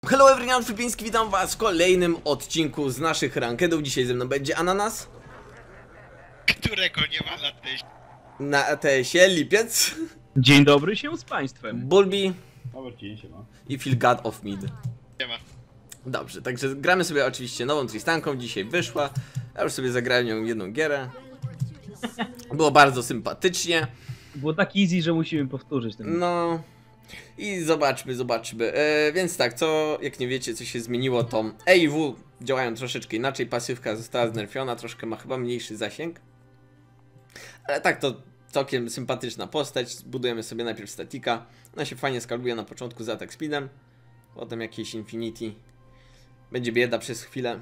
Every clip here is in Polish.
Hello everyone, Flipiński, witam was w kolejnym odcinku z naszych rankedów. Dzisiaj ze mną będzie Ananas. Którego nie ma na tej... Na ATS-ie Lipiec. Dzień dobry się z państwem. Bulbi. Dobry się ma. I Phil God of Mid. Nie ma. Dobrze, także gramy sobie oczywiście nową Tristanką. Dzisiaj wyszła. Ja już sobie zagrałem nią jedną gierę. Było bardzo sympatycznie. Było tak easy, że musimy powtórzyć ten. No. I zobaczmy. Więc tak, co, jak nie wiecie, co się zmieniło, to E i W działają troszeczkę inaczej. Pasywka została znerfiona, troszkę ma chyba mniejszy zasięg. Ale tak, to całkiem sympatyczna postać. Zbudujemy sobie najpierw statika. Ona się fajnie skaluje na początku z attack speedem. Potem jakieś infinity. Będzie bieda przez chwilę.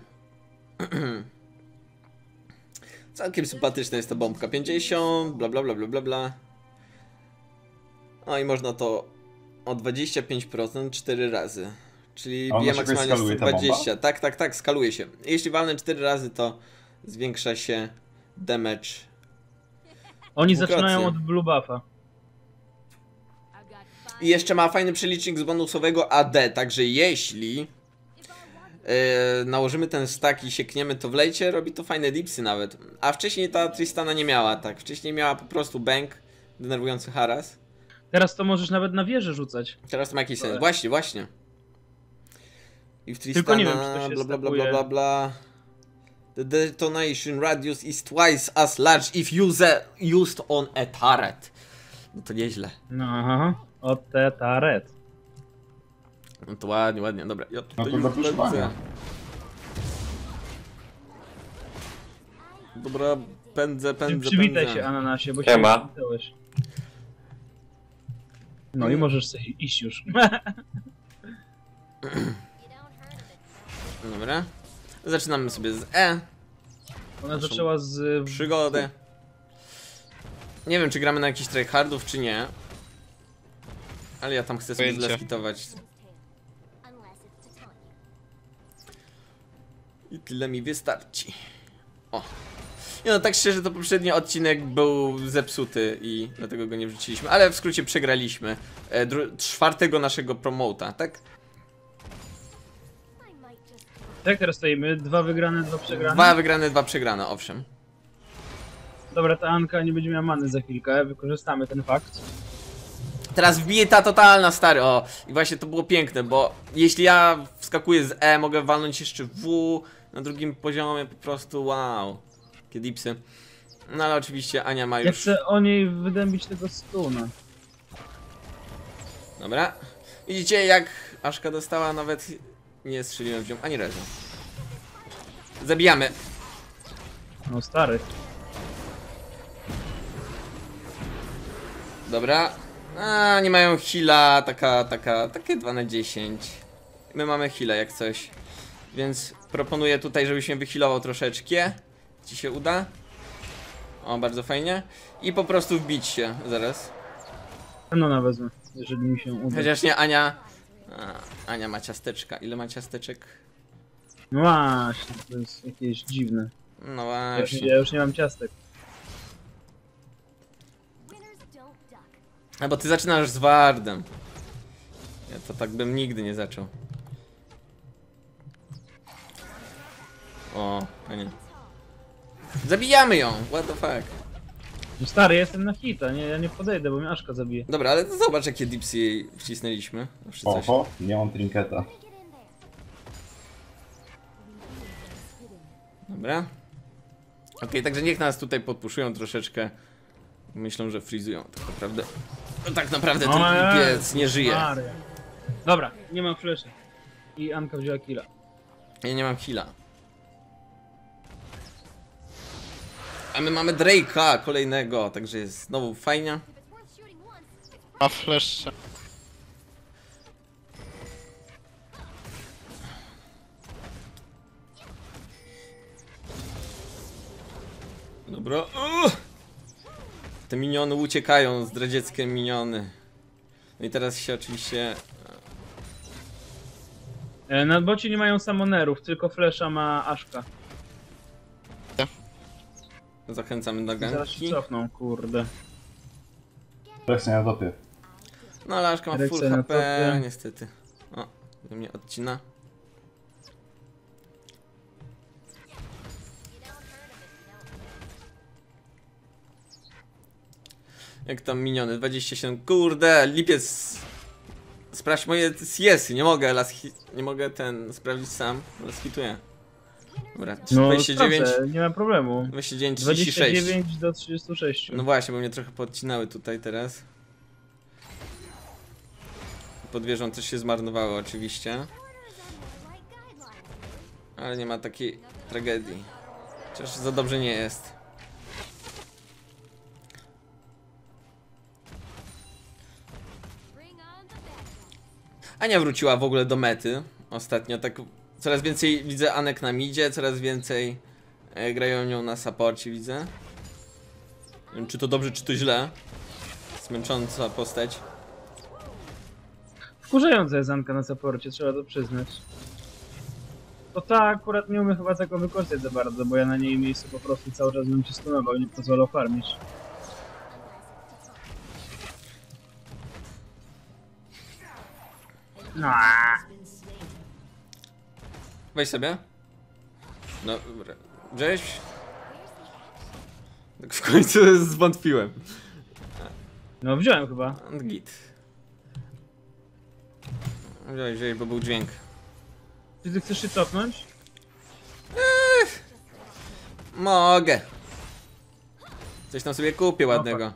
Całkiem sympatyczna jest ta bombka. 50, bla bla bla bla bla bla. No i można to o 25% 4 razy. Czyli bije maksymalnie 120. Tak, skaluje się. Jeśli walnę 4 razy, to zwiększa się damage. Oni dwukrotnie. zaczynają od blue buffa. I jeszcze ma fajny przelicznik z bonusowego AD, także jeśli nałożymy ten stack i siekniemy to w lejcie, robi to fajne dipsy nawet. A wcześniej ta Tristana nie miała tak. Wcześniej miała po prostu bang, denerwujący haras. Teraz to możesz nawet na wieżę rzucać. Teraz to ma jakiś sens. Właśnie. I w Tristana, Tylko nie wiem, czy to się bla bla. The detonation radius is twice as large if used on a turret. No to nieźle. No aha, od te taret. No to ładnie, dobra. Ja No to już zapraszamy. lecę. Dobra, pędzę. Przywitaj się, Ananasie, bo się nie przywitałeś. No i możesz sobie iść już. Dobra. Zaczynamy sobie z E. Ona zaczęła z... Przygodę. Nie wiem, czy gramy na jakichś tryhardów, czy nie. Ale ja tam chcę sobie Pojęcia. zleskitować. I tyle mi wystarczy. O. Nie no, tak szczerze, to poprzedni odcinek był zepsuty i dlatego go nie wrzuciliśmy. Ale w skrócie przegraliśmy. Czwartego naszego promota, tak? Tak, teraz stoimy. 2 wygrane, 2 przegrane. 2 wygrane, 2 przegrane, owszem. Dobra, ta Anka nie będzie miała many za chwilkę. Wykorzystamy ten fakt. Teraz wbije ta totalna, stary, o. I właśnie to było piękne, bo jeśli ja wskakuję z E, mogę walnąć jeszcze W na drugim poziomie, po prostu wow. Jakie dipsy. No ale oczywiście Ania ma Ja już... chcę o niej wydębić tego stuna. Dobra. Widzicie, jak Aszka dostała, nawet nie strzeliłem w nią ani razu. Zabijamy. No stary. Dobra. A, nie mają heala, takie 2 na 10. My mamy heala jak coś. Więc proponuję tutaj, żebyś mnie wyhealował troszeczkę. Ci się uda? O, bardzo fajnie. I po prostu wbić się zaraz. No wezmę, jeżeli mi się uda. Chociaż nie, Ania... Ania ma ciasteczka. Ile ma ciasteczek? No właśnie, to jest jakieś dziwne. No właśnie. Ja już nie mam ciastek. A bo ty zaczynasz z Wardem. Ja to tak bym nigdy nie zaczął. O, panie. Zabijamy ją! What the fuck? No stary, jestem na hita, nie, ja nie podejdę, bo mnie Aszka zabije. Dobra, ale to zobacz, jakie dipsy jej wcisnęliśmy. Zawsze coś. Oho, nie mam trinketa. Dobra. Okej, także niech nas tutaj podpuszują troszeczkę. Myślą, że frizują. Tak naprawdę ten lipiec nie żyje. Maria. Dobra, nie mam fleszy. I Anka wzięła killa. Ja nie mam heala. A my mamy Drake'a kolejnego, także jest znowu fajnie. Ma flash. Dobra. Te miniony uciekają, zdradzieckie miniony. No i teraz się oczywiście... Na bocie nie mają samonerów, tylko flesza ma Aszka. Zachęcamy do Zaraz się ganki. cofną, kurde. Presja na topie. No ale Aszka ma full Ręce na HP, topie. niestety. O, To mnie odcina. Jak tam miniony? 27. Kurde, lipiec. Sprawdź moje CS-y. Nie mogę nie mogę sprawdzić sam. Hituję. Dobra, No 29. sprawdzę, nie ma problemu. 29, 36. 29 do 36. No właśnie, bo mnie trochę podcinały tutaj teraz. Pod wieżą też się zmarnowało oczywiście. Ale nie ma takiej tragedii. Chociaż za dobrze nie jest. Ania wróciła w ogóle do mety ostatnio, tak coraz więcej widzę Anek na midzie, coraz więcej grają nią na supporcie, widzę. Nie wiem, czy to dobrze, czy to źle. Zmęcząca postać. Wkurzająca jest Anka na supporcie, trzeba to przyznać. To ta akurat nie umie chyba tego wykorzystać za bardzo, bo ja na niej miejscu po prostu cały czas bym się stunował i nie pozwalał farmić. No. Weź sobie. No, dobra. Wziąłeś? Tak w końcu zwątpiłem. No wziąłem chyba. Git. Wziąłeś, bo był dźwięk. Czy ty chcesz się cofnąć? Mogę. Coś tam sobie kupię ładnego.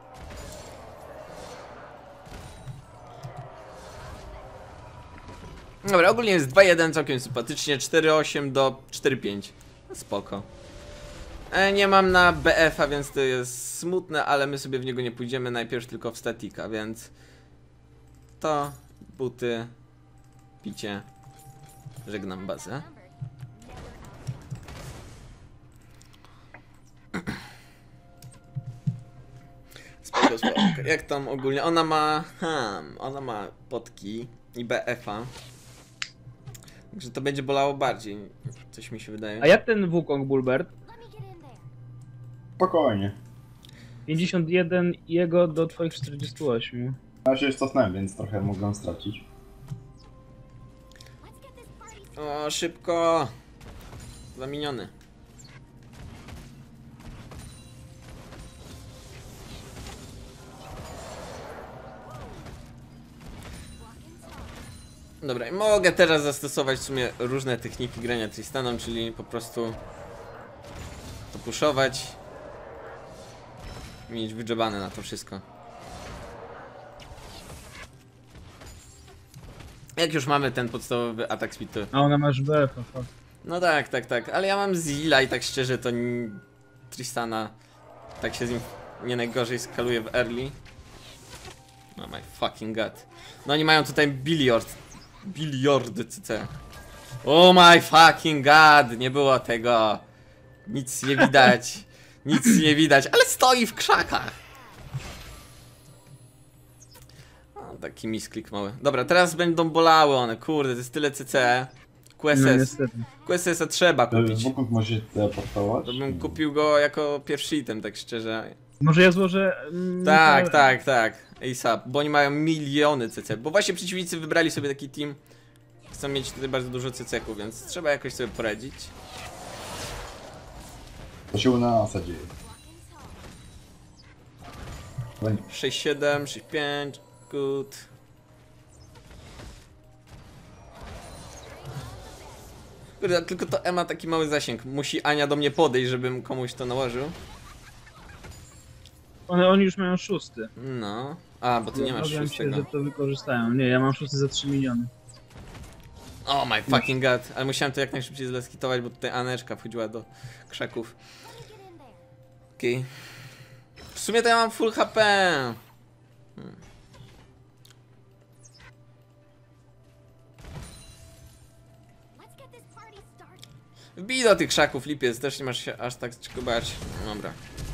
Dobra, ogólnie jest 2-1, całkiem sympatycznie, 4-8 do 4-5. Spoko. Nie mam na BF-a, więc to jest smutne, ale my sobie w niego nie pójdziemy, najpierw tylko w statika, więc... To, buty, picie, żegnam bazę. Spoko, spoko. Jak tam ogólnie? Ona ma potki i BF-a. Także to będzie bolało bardziej, coś mi się wydaje. A jak ten Wukong Bulbert? Spokojnie. 51 jego do twoich 48. Ja się już cofnąłem, więc trochę mogłem stracić. O, szybko! Zamieniony. Dobra, i mogę teraz zastosować w sumie różne techniki grania Tristanem, czyli po prostu to puszować i mieć wydżebane na to wszystko. Jak już mamy ten podstawowy atak speed, to... A ona masz BF, fuck. No tak, tak, tak, ale ja mam Zilla i tak szczerze to Tristana tak się z nim nie najgorzej skaluje w early. Oh my fucking god. No oni mają tutaj biliordy CC. Oh my fucking god, nie było tego. Nic nie widać. Nic nie widać, ale stoi w krzakach. O, taki misklik mały. Dobra, teraz będą bolały one, kurde, to jest tyle CC. No QSS. niestety. QSS-a trzeba kupić. Wokół może teleportować? To bym kupił go jako pierwszy item, tak szczerze. Może ja złożę... Tak, tak, tak. ASAP, bo oni mają miliony CC. Bo właśnie przeciwnicy wybrali sobie taki team. Chcą mieć tutaj bardzo dużo CC-ków, więc trzeba jakoś sobie poradzić. To się u nas dzieje. 6-7, 6-5, good. Kurde, tylko to E ma taki mały zasięg. Musi Ania do mnie podejść, żebym komuś to nałożył. Oni już mają 6. No. A, bo ty nie masz Obawiam się, szóstego. że to wykorzystają. Nie, ja mam 6 za 3 miliony. Oh my fucking god. Ale musiałem to jak najszybciej zleskitować, bo tutaj Aneczka wchodziła do krzaków. Okej. W sumie to ja mam full HP. Wbij do tych krzaków, lipiec, też nie masz się aż tak czego bać. Dobra.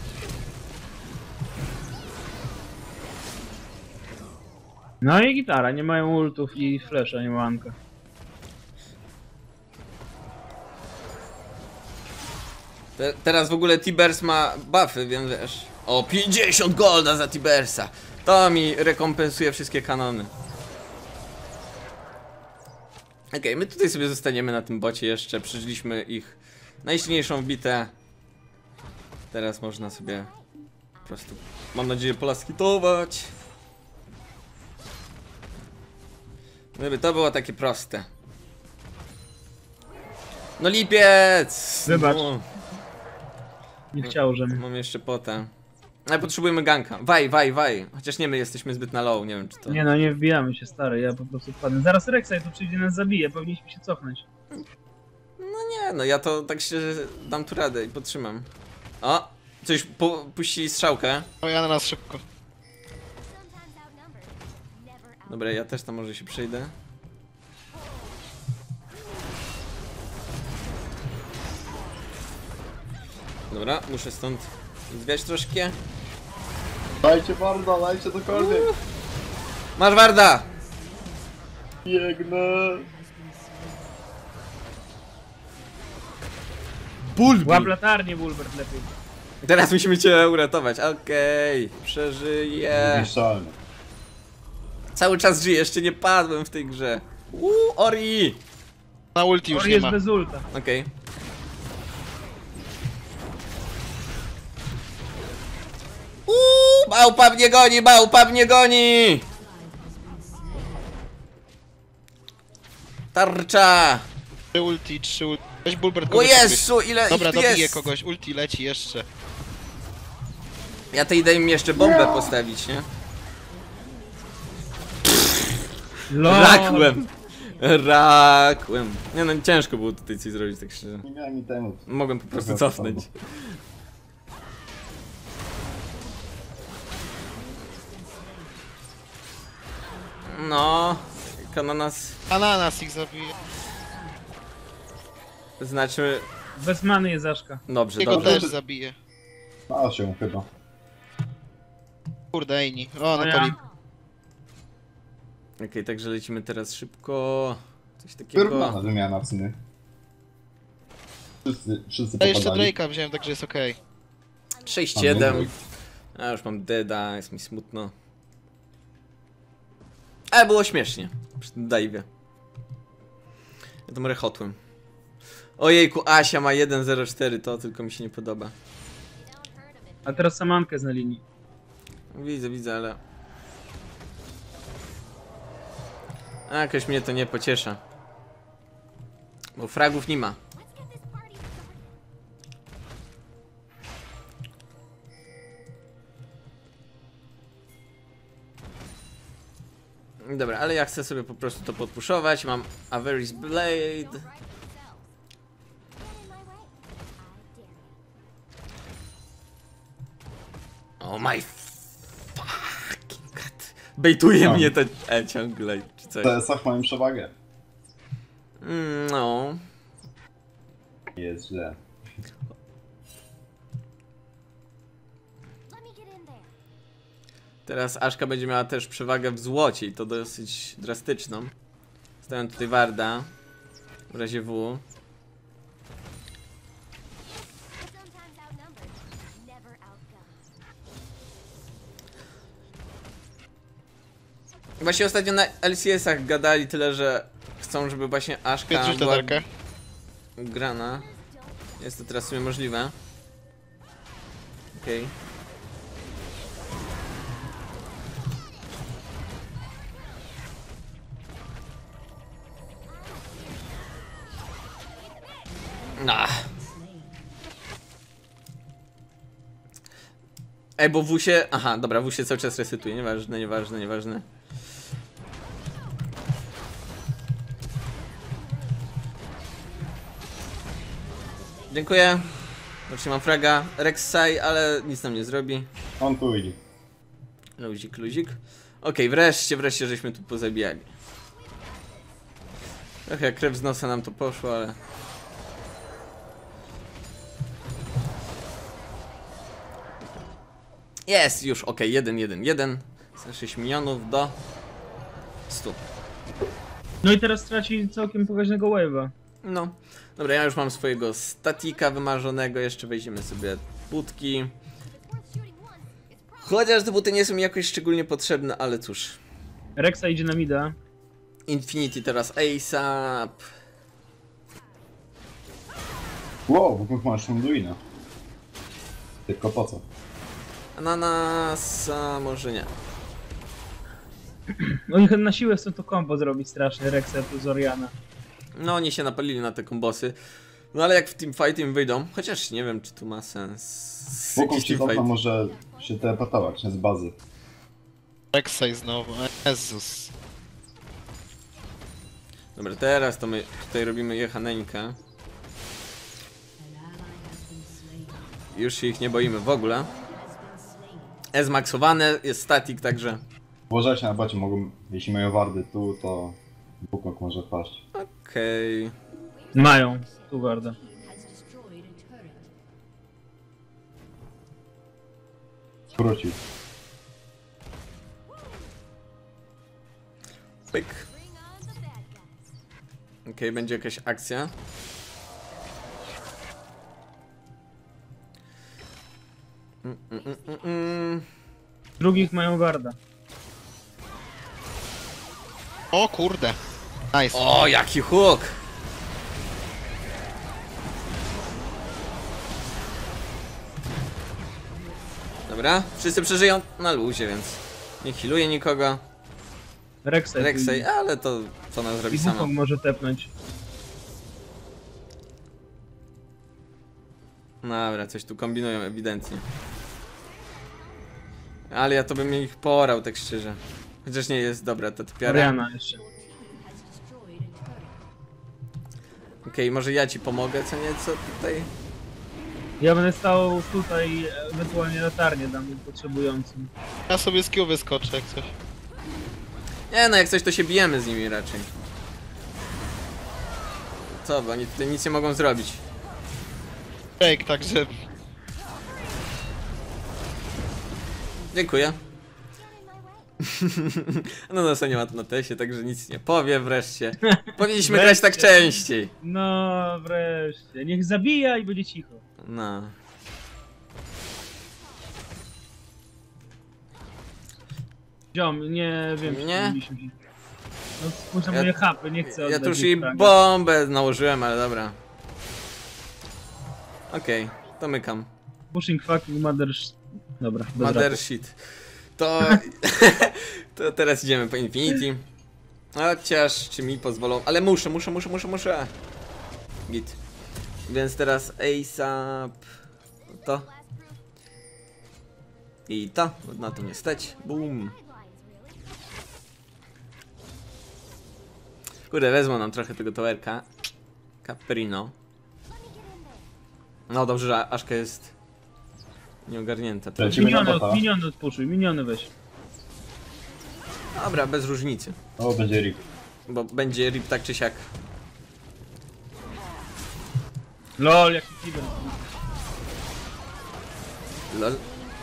No i gitara, nie mają ultów i flasha, nie ma Anka. Teraz w ogóle Tibers ma buffy, więc wiesz. O, 50 golda za Tibersa. To mi rekompensuje wszystkie kanony. Okej, my tutaj sobie zostaniemy na tym bocie jeszcze. Przeżyliśmy ich najsilniejszą bitę. Teraz można sobie po prostu, mam nadzieję, polaskitować. Gdyby to było takie proste. No lipiec! Wybacz. No, Nie chciał, że... mam jeszcze potę. Ale potrzebujemy ganka. Waj. Chociaż nie, my jesteśmy zbyt na low, nie wiem czy to... Nie no, nie wbijamy się, stary, ja po prostu wpadnę. Zaraz Rek'Sai tu przyjdzie, nas zabije, powinniśmy się cofnąć. No nie, no ja to tak się dam tu radę i potrzymam. O! Coś puścili strzałkę. O, ja na nas szybko. Dobra, ja też tam może się przejdę. Dobra, muszę stąd zwiać troszkę. Dajcie Warda, dajcie cokolwiek. Masz Warda! Biegnę. Łap latarnię, Bulbert, lepiej. Teraz musimy cię uratować. Okej, przeżyję. Niezniszczalny. Cały czas żyję, jeszcze nie padłem w tej grze. Ori! Na ulti już Or nie jest ma. bez ulta. Okej. Małpa mnie goni, małpa mnie goni! Tarcza! 3 ulti. Weź Bulbert O kogoś Jezu, ile Dobra, ich tu dobiję jest! kogoś, ulti leci jeszcze. Ja to idę im jeszcze bombę postawić, nie? LOL. Rakłem. Nie no, ciężko było tutaj coś zrobić, tak szczerze. Nie miałem itemów. Mogłem po prostu Dobra, cofnąć. No, Kananas Ananas ich zabije. znaczy... Bez many jest Aszka. Dobrze, Jego dobrze. też zabije. Ma się chyba. Kurde, Ejni. O, no ja. to lip. Okej, także lecimy teraz szybko. Coś takiego. Wyrównana wymiana w sumie. Wszyscy Ja jeszcze popadali. Drake'a wziąłem, także jest okej. 6-7. A już mam deada, jest mi smutno. Ale było śmiesznie. Przy tym dive'ie. Ja tam rechotłem. Ojejku, Asia ma 1.04, to tylko mi się nie podoba. A teraz Samankę jest na linii. Widzę, ale... A, jakoś mnie to nie pociesza. Bo fragów nie ma. Dobra, ale ja chcę sobie po prostu to podpuszować. Mam Avery's Blade. Oh my fucking god. Bejtuje No. mnie to ciągle, czy coś. W TS-ach mają przewagę. No. Jest źle. Teraz Aszka będzie miała też przewagę w złocie i to dosyć drastyczną. Stawiam tutaj Warda. W razie W. Właśnie ostatnio na LCS-ach gadali tyle, że chcą, żeby właśnie Aszka Piotruś była latarkę. grana. Jest to teraz w sumie możliwe. Okej. Ej, bo W się... Aha, dobra, W się cały czas resetuje, nieważne. Dziękuję. Właśnie mam fraga. Rek'Sai, ale nic nam nie zrobi. On tu idzie. Luzik. Okej, wreszcie żeśmy tu pozabijali. Trochę jak krew z nosa nam to poszło, ale... Jest już, okej, 1-1-1. Za 6 milionów do 100. No i teraz traci całkiem pokaźnego wave'a. No, dobra, ja już mam swojego statika wymarzonego, jeszcze weźmiemy sobie budki. Chociaż te buty nie są mi jakoś szczególnie potrzebne, ale cóż. Rek'Sai idzie na mida. Infinity teraz ASAP. Wow, masz Munduina. Tylko po co? Ananasa może nie. Oni na siłę chcą to combo zrobić strasznie, Rexę plus Oriana. No oni się napalili na te kombosy. No ale jak w teamfight im wyjdą, chociaż nie wiem czy tu ma sens. Wokół Jakiś ci teamfight. okna może się teleportować z bazy. Rek'Sai znowu, Jezus. Dobra, teraz to my tutaj robimy jechaneńkę. Już się ich nie boimy w ogóle. Zmaksowane, jest static, także... Uważajcie na bocie, mogą, jeśli mają wardy tu, to Wukong może paść. Okej. Mają, tu warda. Wrócił. Pyk. Okej, będzie jakaś akcja. Drugich mają warda. O kurde. Nice. O, jaki hook! Dobra, wszyscy przeżyją na luzie, więc nie healuje nikogo. Rexę. Rek'Sai, ale to co ona zrobi I sama. Wukong może tepnąć. Dobra, coś tu kombinują ewidentnie. Ale ja to bym ich porał, tak szczerze. Chociaż nie jest dobra ta typiara. Oriana jeszcze. Okej, może ja ci pomogę, co nieco tutaj. Ja będę stał tutaj, ewentualnie latarnię dam potrzebującym. Ja sobie z Q wyskoczę jak coś. Nie no, jak coś to się bijemy z nimi raczej. Co, bo oni tutaj nic nie mogą zrobić. Fake, także... Dziękuję. No no, nie ma to na tesie, także nic nie powie wreszcie. Powinniśmy grać tak częściej. No wreszcie. Niech zabija i będzie cicho. No. Ziom, nie wiem, czy Nie? powinniśmy się... No spójrz na Ja- moje hapy, nie chcę Ja oddać tu już jej i fraga. bombę nałożyłem, ale dobra. Okej, to mykam. Pushing fucking mother... Dobra, bez Mother rapu. shit. To... to teraz idziemy po Infinity. Chociaż, czy mi pozwolą... Ale muszę. Git. Więc teraz ASAP... To. I to. Na to nie stać. Boom. Kurde, wezmą nam trochę tego towerka. Caprino. No dobrze, że Aszka jest nieogarnięta. To... Lecimy na bota. Miniony odpuszuj, miniony weź. Dobra, bez różnicy. O, będzie Rick. Bo będzie rip tak czy siak. LOL, jaki kiber. Lol.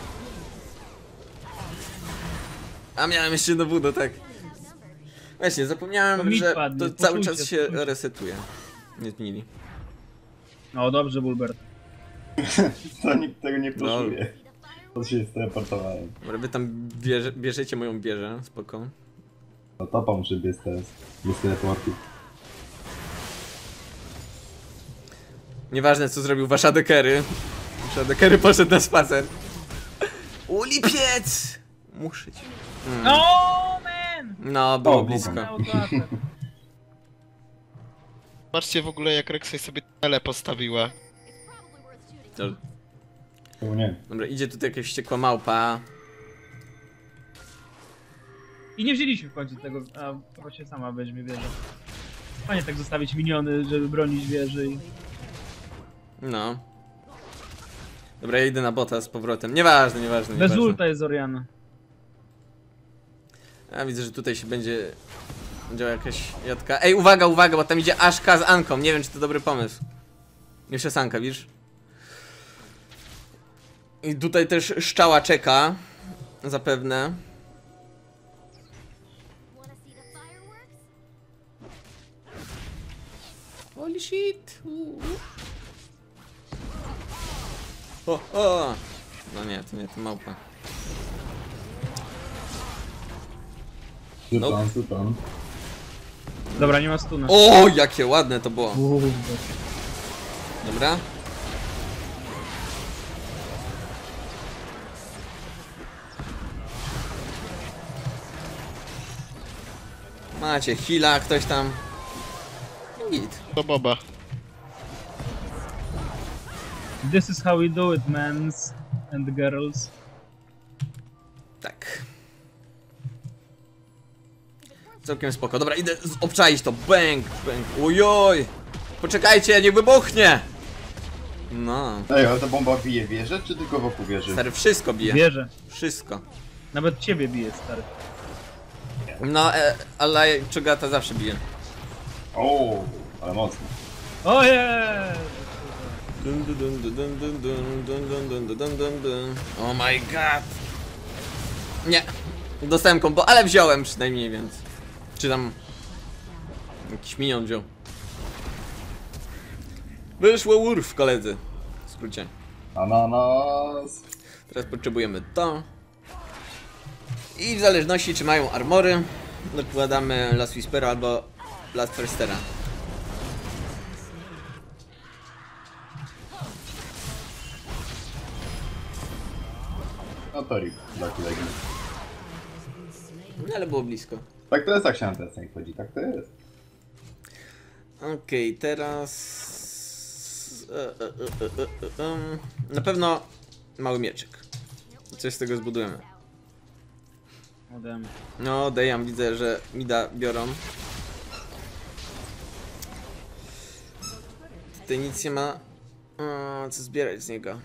A miałem jeszcze jedno budo, tak. Właśnie, To zapomniałem, mi że padnie, to cały poczujcie, czas się poczujcie. resetuje. Nie zmienili. No dobrze, Bulbert. To nikt tego nie poczuje. To się steleportowałem. Dobra, wy tam bierzecie moją wieżę, spoko. No topa muszę biec teraz. Bez teleportu. Nieważne co zrobił wasz adekery. Wasz adekery poszedł na spacer. Ulipiec! Muszę ci. No man! No, było O, blisko. Miał to atak. Patrzcie w ogóle jak Rek'Sai sobie tele postawiła. To- To nie. Dobra, idzie tutaj jakaś wściekła małpa. I nie wzięliśmy w końcu tego, a chyba się sama weźmie wieżę. Fajnie tak zostawić miniony, żeby bronić wieży i... No. Dobra, ja idę na bota z powrotem. Nieważne. Bez ulta jest Oriana. Ja widzę, że tutaj się będzie działa jakaś jadka. Ej, uwaga, bo tam idzie Aszka z Anką. Nie wiem, czy to dobry pomysł. Jeszcze Sanka, widzisz? I tutaj też Szczała czeka. Zapewne. Holy shit. O. No nie, to nie, to małpa. Zupan. Dobra, nie ma stuna. O, jakie ładne to było. Kurde. Dobra. Macie heala, ktoś tam. Git. Do Boba. This is how we do it, mans and girls. Tak. Całkiem spoko. Dobra, idę obczaić to. Bang, bang. Ojoj. Poczekajcie, nie wybuchnie. No. Ej, ale ta bomba bije wieżę, czy tylko wokół wieży? Stary, wszystko bije. Wierzę. Wszystko. Nawet ciebie bije, stary. No, ale Chogata zawsze bije. O, ale mocno. Ojej! Dun, dun, dun, dun, dun, dun, dun, dun, dun, dun, dun, dun. Oh my god. Nie. Dostałem kombo, ale wziąłem przynajmniej, więc. Czy tam. Jakiś minion wziął. Wyszło urw, koledzy. W skrócie. Ananas. Teraz potrzebujemy to. I w zależności czy mają armory, dokładamy Last Whispera albo Last Firstera. No to rip, taki legi. No ale było blisko. Tak to jest, jak się na ten snake chodzi, tak to jest. Okej, teraz... Na pewno mały mieczyk. Coś z tego zbudujemy. Odem. No, Dejam, widzę, że mida biorą. Tutaj nic nie ma co zbierać z niego.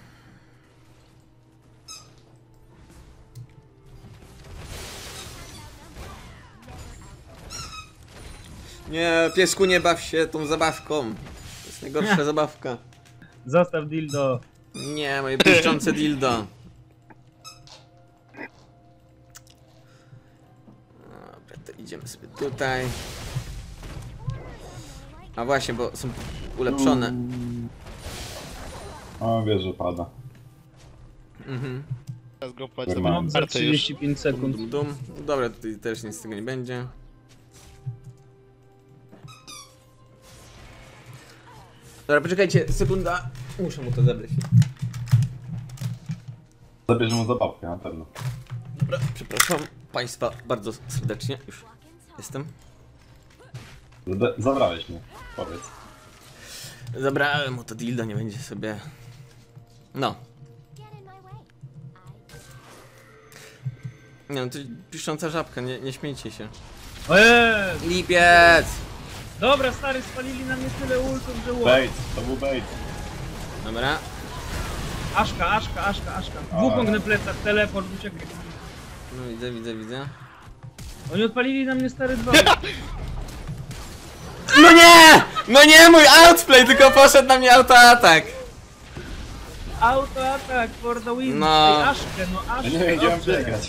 Nie, piesku, nie baw się tą zabawką. To jest najgorsza zabawka. Zostaw dildo. Nie, moje piszczące dildo. Dobra, to idziemy sobie tutaj. A właśnie, bo są ulepszone. O, wiesz, że pada. Mhm. Teraz go płać Normalnie. Mam za kartę już. 35 sekund. Dum, dum. Dobra, tutaj też nic z tego nie będzie. Dobra, poczekajcie, sekunda. Muszę mu to zabrać. Zabierzemy mu zabawkę, na pewno. Dobra, przepraszam Państwa bardzo serdecznie. Już jestem. Zabrałeś mnie, powiedz. Zabrałem mu to dildo, nie będzie sobie... No. Nie no, to piszcząca żabka, nie śmiejcie się. Ojej! Lipiec! Dobra, stary, spalili na mnie tyle ultów, że ło. Bait, to był bait. Dobra. Aszka. Dwukąg na plecach, teleport, uciekaj. No widzę. Oni odpalili na mnie stary dwa. No nie! No nie mój outplay, tylko poszedł na mnie autoatak. Auto attack for the win. No. Ej, Aszkę, no Aszkę. Ja nie wiem, gdzie mam dobrze. biegać.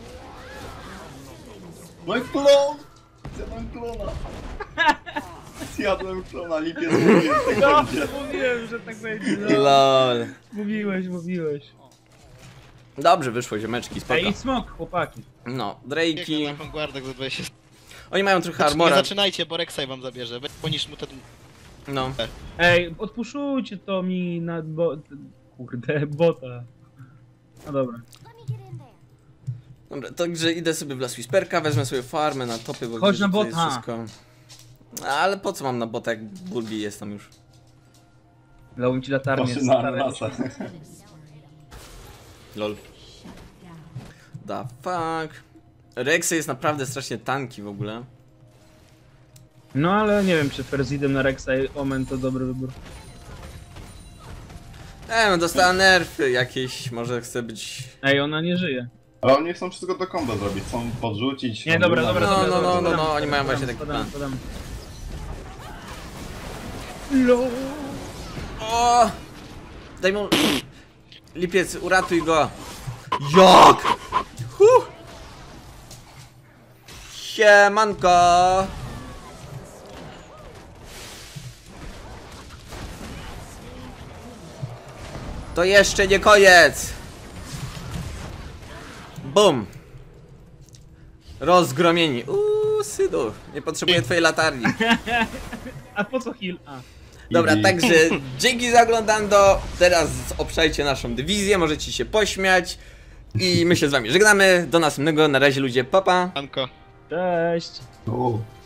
Mój klon! Zjadłem klona! Zjadłem klona, lipiec mówię, tak No, będzie. mówiłem, że tak będzie. No. LOL. Mówiłeś. Dobrze wyszło, ziomeczki, spoko. Ej, i smok, chłopaki. No, Biegnie Drake'i. na Vanguardach za 20 sekund. Oni mają trochę Nie armora. zaczynajcie, bo Rek'Sai wam zabierze. Poniż mu ten... No. Ej, odpuszczujcie to mi na kurde, bota. No dobra. Dobra, także idę sobie w Last Whisperka, wezmę sobie farmę na topy, bo Chodź widzę, na że to jest bota. wszystko. Ale po co mam na bota, jak Bulbi jest tam już? Dałbym ci latarnię. Proszę na stary. ananasa. Lol. The fuck. Rexy jest naprawdę strasznie tanki w ogóle. No ale nie wiem, czy Ferzidem na Rexa i Omen to dobry wybór. No dostała nerfy jakieś, może chce być... Ej, ona nie żyje. Ale oni chcą wszystko do kombo zrobić, chcą podrzucić. Nie, chcą dobra, wygrać. dobra, No, dobra. no, dobra, no, spadamy, no, oni mają spadamy, właśnie taki spadamy, plan. spadamy. LOL. O! Daj mu... Lipiec, uratuj go! Jak? Siemanko! To jeszcze nie koniec! Bum! Rozgromieni. Sydu, nie potrzebuję twojej latarni. A po co heal? A. Dobra, Easy. także dzięki za oglądando. Teraz obszajcie naszą dywizję, możecie się pośmiać. I my się z wami żegnamy. Do następnego, na razie ludzie, papa. Anko. Cześć! O.